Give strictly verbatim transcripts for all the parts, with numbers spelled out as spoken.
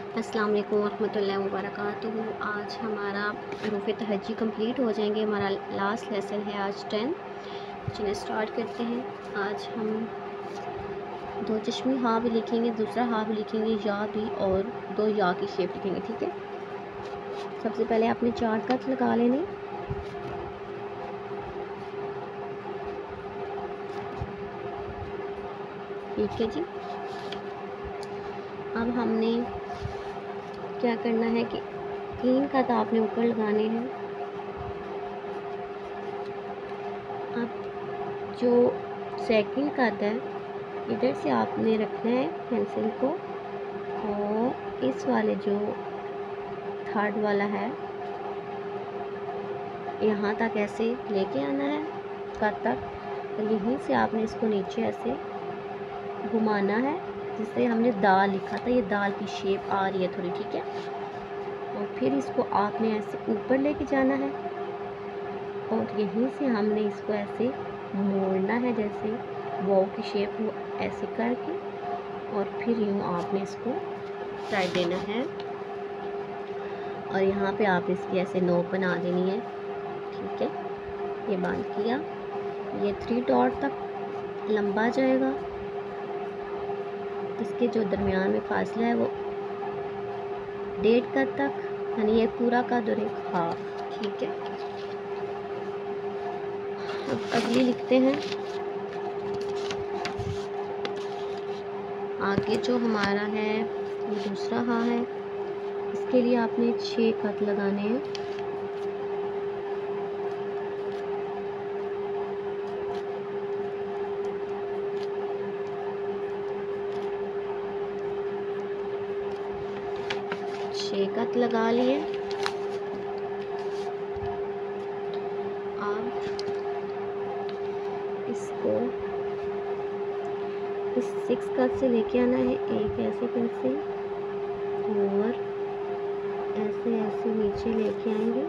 अस्सलाम वालेकुम रहमतुल्लाहि व बरकातुहू। आज हमारा हरूफ़ तहज्जी कंप्लीट हो जाएंगे। हमारा लास्ट लेसन है आज टेन। चलिए स्टार्ट करते हैं। आज हम दो चश्मी हाँ भी लिखेंगे, दूसरा हाँ भी लिखेंगे, या भी, और दो या की शेप लिखेंगे। ठीक है, सबसे पहले आपने चार कट लगा लेने। ठीक है जी। अब हमने क्या करना है कि तीन कट आपने ऊपर लगाने हैं। अब जो सेकंड कट है इधर से आपने रखना है पेंसिल को, और इस वाले जो थर्ड वाला है यहाँ तक ऐसे लेके आना है कट तक। यहीं से आपने इसको नीचे ऐसे घुमाना है, जिससे हमने दाल लिखा था, ये दाल की शेप आ रही है थोड़ी। ठीक है, और फिर इसको आपने ऐसे ऊपर लेके जाना है, और यहीं से हमने इसको ऐसे मोड़ना है, जैसे वो की शेप हो, ऐसे करके, और फिर यूँ आपने इसको साइड देना है, और यहाँ पे आप इसकी ऐसे नोक बना देनी है। ठीक है, ये बांध किया, ये थ्री डॉट तक लंबा जाएगा। इसके जो दरमियान में फासला है वो डेढ़ कट तक, यानी ये पूरा कट और एक हाफ। ठीक है, अब अगली लिखते हैं। आगे जो हमारा है वो दूसरा हाँ है, इसके लिए आपने छः कट लगाने हैं। छः कट लगा लिए। अब इसको इस सिक्स कट से लेके आना है, एक ऐसे पेंसिल, और ऐसे ऐसे नीचे लेके आएंगे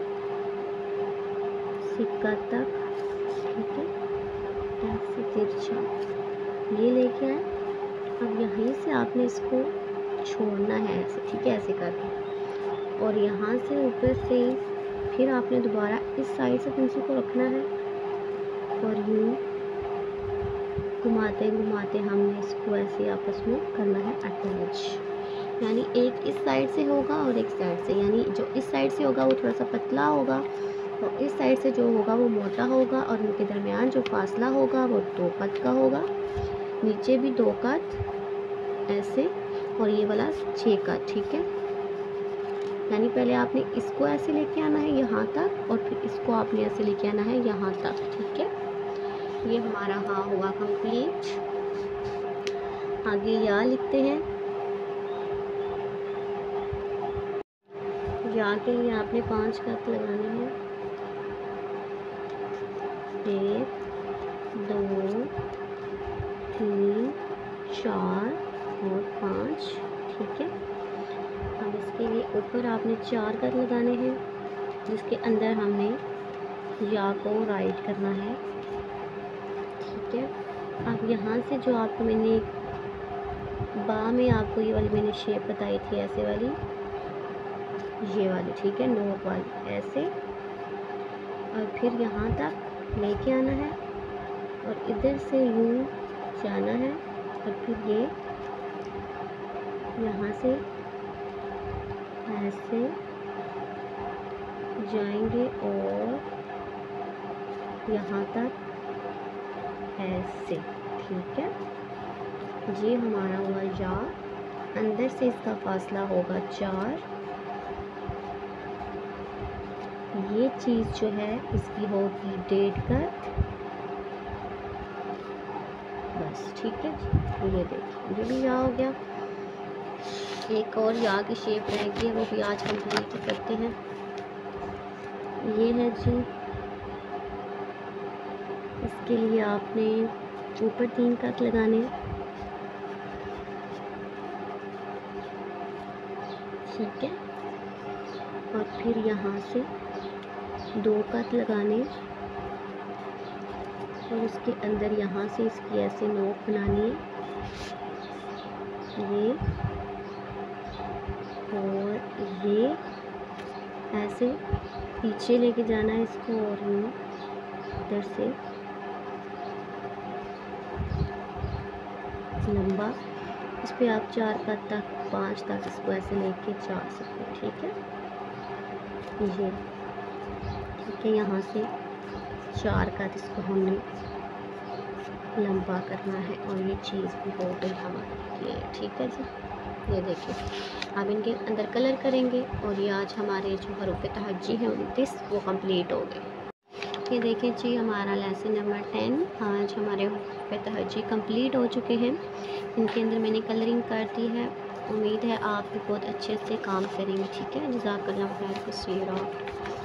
सिक्स कट तक। ठीक है, ऐसे तिरछा ये लेके आए। अब यहीं से आपने इसको छोड़ना है ऐसे। ठीक है, ऐसे करके, और यहाँ से ऊपर से फिर आपने दोबारा इस साइड से पेंसिल को रखना है, और यूँ घुमाते घुमाते हमने इसको ऐसे आपस में करना है अटैच। यानी एक इस साइड से होगा और एक साइड से, यानी जो इस साइड से होगा वो थोड़ा सा पतला होगा, और इस साइड से जो होगा वो मोटा होगा, और उनके दरमियान जो फासला होगा वो दो कट का होगा। नीचे भी दो कट ऐसे, और ये वाला छः कट। ठीक है, यानी पहले आपने इसको ऐसे लेके आना है यहाँ तक, और फिर इसको आपने ऐसे लेके आना है यहाँ तक। ठीक है, ये हमारा हाँ हुआ कंप्लीट। आगे या लिखते हैं। या के लिए आपने पांच कट लगाने हैं। एक, दो, तीन, चार और पाँच। ठीक है, अब इसके लिए ऊपर आपने चार कट लगाने हैं, जिसके अंदर हमने या को राइट करना है। ठीक है, अब यहाँ से जो आपको मैंने बा में आपको ये वाली मैंने शेप बताई थी, ऐसे वाली, ये वाली। ठीक है, नोक वाली ऐसे, और फिर यहाँ तक लेके आना है, और इधर से यूँ जाना है, और फिर ये यहाँ से ऐसे जाएंगे, और यहाँ तक ऐसे। ठीक है, ये हमारा हुआ या। अंदर से इसका फासला होगा चार। ये चीज़ जो है इसकी होगी डेढ़ कट। बस ठीक है, ये देखिए ये भी या हो गया। एक और या की शेप रहेगी, वो भी आज कंप्लीट करते हैं। ये है जी, इसके लिए आपने ऊपर तीन कट लगाने। ठीक है, और फिर यहाँ से दो कट लगाने, और उसके अंदर यहाँ से इसकी ऐसे नोक बनानी है। ये और ये ऐसे पीछे लेके जाना है इसको और यूँ इधर से लंबा, इस पर आप चार कट तक पांच तक इसको ऐसे लेके जा सकते हो। ठीक है, ये ठीक है, यहाँ से चार कट इसको हमने लंबा करना है और ये चीज़ भी हो गई हमारे लिए। ठीक है जी, ये देखिए अब इनके अंदर कलर करेंगे और ये आज हमारे जो हरूफ तहज्जी हैं उनतीस वो कंप्लीट हो गए। ये देखिए जी हमारा लेसन नंबर टेन आज हमारे हरूफ तहज्जी कंप्लीट हो चुके हैं। इनके अंदर मैंने कलरिंग कर दी है। उम्मीद है आप भी बहुत अच्छे से काम करेंगे। ठीक है, जज़ाकल्लाह खैर।